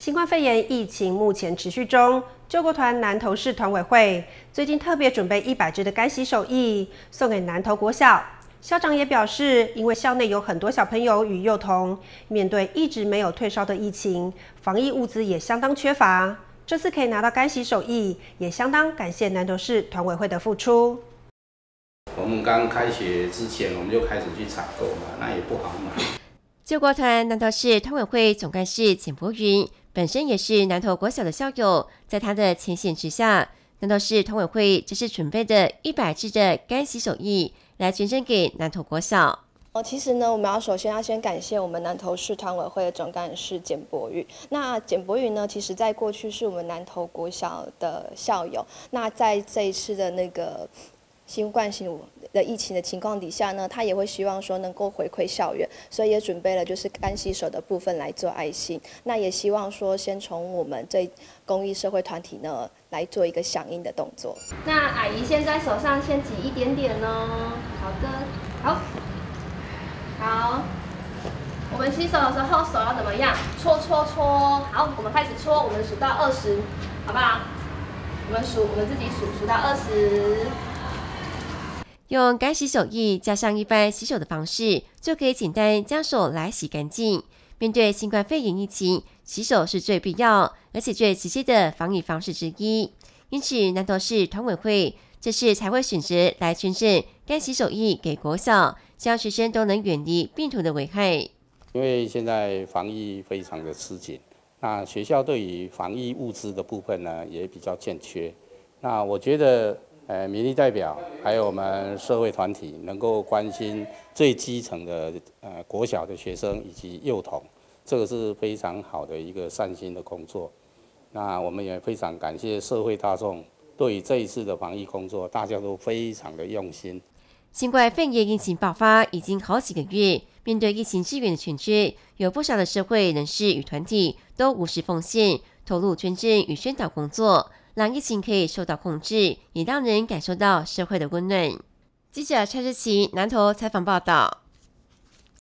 新冠肺炎疫情目前持续中，救国团南投市团委会最近特别准备100支的干洗手液送给南投国小。校长也表示，因为校内有很多小朋友与幼童，面对一直没有退烧的疫情，防疫物资也相当缺乏。这次可以拿到干洗手液，也相当感谢南投市团委会的付出。 我们刚开学之前，我们就开始去采购嘛，那也不好买。 救国团南投市团委会总干事简博云本身也是南投国小的校友，在他的牵线之下，南投市团委会这是准备的100支的干洗手液来捐赠给南投国小。 其实呢，我们首先要先感谢我们南投市团委会的总干事简博宇。那简博宇呢，其实在过去是我们南投国小的校友。那在这一次的那个新冠的疫情的情况底下呢，他也会希望说能够回馈校园，所以也准备了就是干洗手的部分来做爱心。那也希望说先从我们这公益社会团体呢来做一个响应的动作。 那阿姨先在手上先挤一点点哦。好的，好。我们洗手的时候手要怎么样？搓。好，我们开始搓，我们数到20，好不好？我们自己数到20。 用干洗手液加上一般洗手的方式，就可以简单将手来洗干净。面对新冠肺炎疫情，洗手是最必要而且最直接的防疫方式之一。因此，南投市团委会这次才会选择来捐赠干洗手液给国小，希望学生都能远离病毒的危害。 因为现在防疫非常的吃紧，那学校对于防疫物资的部分呢也比较欠缺。那我觉得民意代表还有我们社会团体能够关心最基层的国小的学生以及幼童，这个是非常好的一个善心的工作。那我们也非常感谢社会大众对于这一次的防疫工作，大家都非常的用心。 新冠肺炎疫情爆发已经好几个月，面对疫情支援的欠缺，有不少的社会人士与团体都无私奉献，投入捐赠与宣导工作，让疫情可以受到控制，也让人感受到社会的温暖。记者蔡志琪南投采访报道。